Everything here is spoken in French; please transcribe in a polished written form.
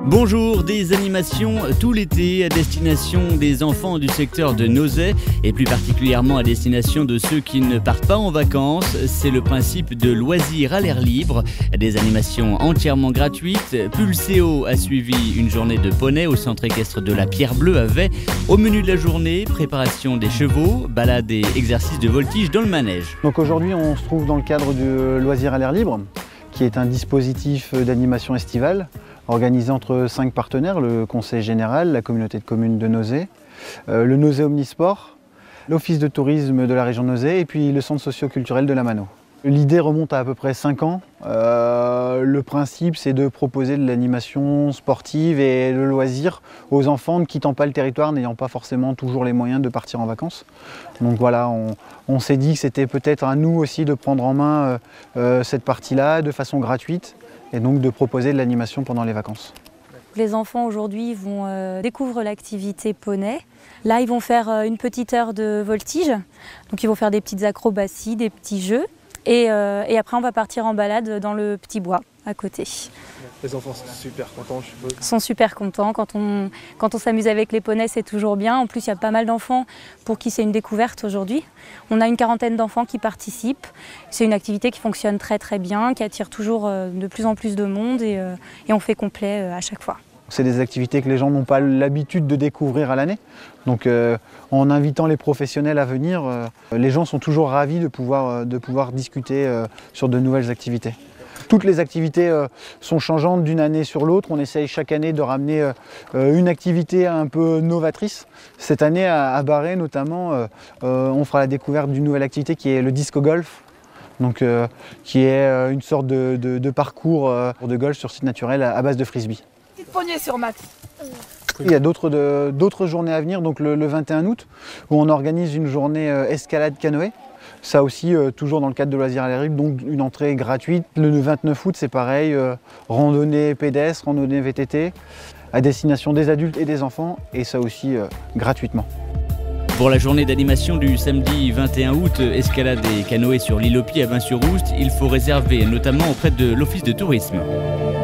Bonjour, des animations tout l'été à destination des enfants du secteur de Nozay et plus particulièrement à destination de ceux qui ne partent pas en vacances. C'est le principe de loisirs à l'air libre, des animations entièrement gratuites. Pulséo a suivi une journée de poney au centre équestre de la Pierre Bleue à Vey. Au menu de la journée, préparation des chevaux, balade et exercice de voltige dans le manège. Donc aujourd'hui on se trouve dans le cadre du loisir à l'air libre, qui est un dispositif d'animation estivale organisé entre 5 partenaires, le Conseil général, la communauté de communes de Nozay, le Nozay Omnisport, l'Office de tourisme de la région de Nozay et puis le centre socio-culturel de la Mano. L'idée remonte à peu près 5 ans. Le principe, c'est de proposer de l'animation sportive et le loisir aux enfants ne quittant pas le territoire, n'ayant pas forcément toujours les moyens de partir en vacances. Donc voilà, on s'est dit que c'était peut-être à nous aussi de prendre en main cette partie-là de façon gratuite et donc de proposer de l'animation pendant les vacances. Les enfants aujourd'hui vont découvrir l'activité poney. Là, ils vont faire une petite heure de voltige. Donc ils vont faire des petites acrobaties, des petits jeux. Et après, on va partir en balade dans le petit bois à côté. Les enfants sont super contents, je suppose. Ils sont super contents. Quand on s'amuse avec les poneys, c'est toujours bien. En plus, il y a pas mal d'enfants pour qui c'est une découverte aujourd'hui. On a une quarantaine d'enfants qui participent. C'est une activité qui fonctionne très très bien, qui attire toujours de plus en plus de monde et on fait complet à chaque fois. C'est des activités que les gens n'ont pas l'habitude de découvrir à l'année. Donc en invitant les professionnels à venir, les gens sont toujours ravis de pouvoir discuter sur de nouvelles activités. Toutes les activités sont changeantes d'une année sur l'autre. On essaye chaque année de ramener une activité un peu novatrice. Cette année à Barret notamment, on fera la découverte d'une nouvelle activité qui est le disco golf. Donc, qui est une sorte de parcours de golf sur site naturel à base de frisbee. Petite poignée sur Max. Il y a d'autres journées à venir, donc le 21 août, où on organise une journée escalade canoë. Ça aussi, toujours dans le cadre de loisirs à l'air libre, donc une entrée gratuite. Le 29 août, c'est pareil, randonnée pédestre, randonnée VTT, à destination des adultes et des enfants, et ça aussi gratuitement. Pour la journée d'animation du samedi 21 août, escalade et canoë sur l'île aux Pieds à Bains-sur-Oust, il faut réserver notamment auprès de l'Office de tourisme.